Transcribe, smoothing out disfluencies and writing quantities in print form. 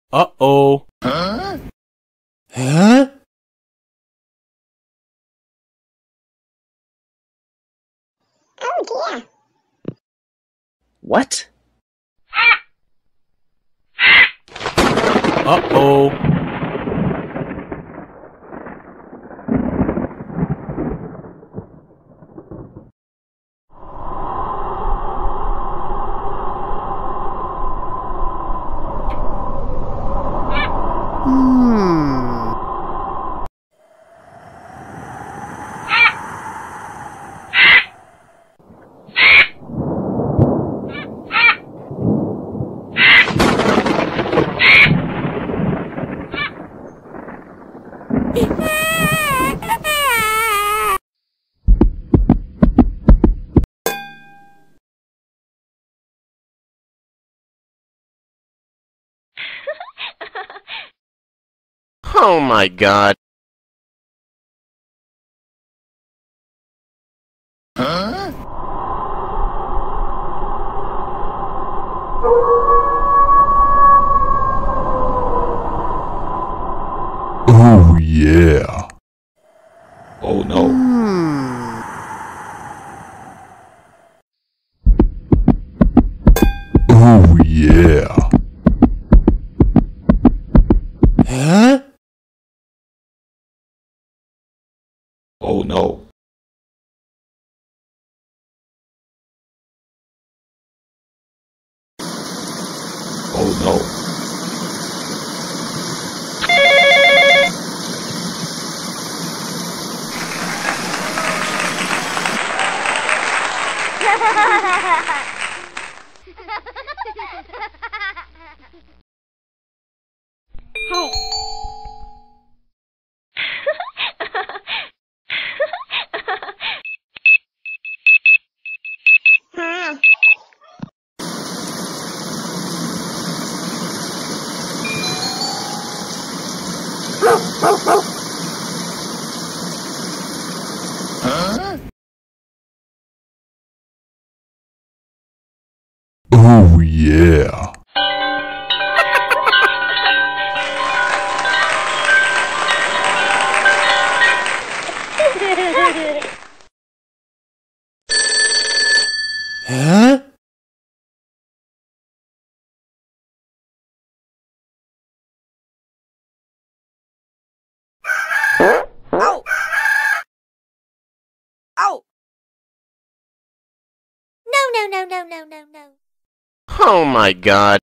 Uh-oh. Huh? Huh? Oh dear. What? Uh-oh. Oh my God. Huh? Oh yeah. Oh no. Oh yeah. Huh? Oh no. Oh no. Hey. Huh? Huh? Oh yeah. Huh? Ow! Ow! No, no, no, no, no, no, no. Oh my God.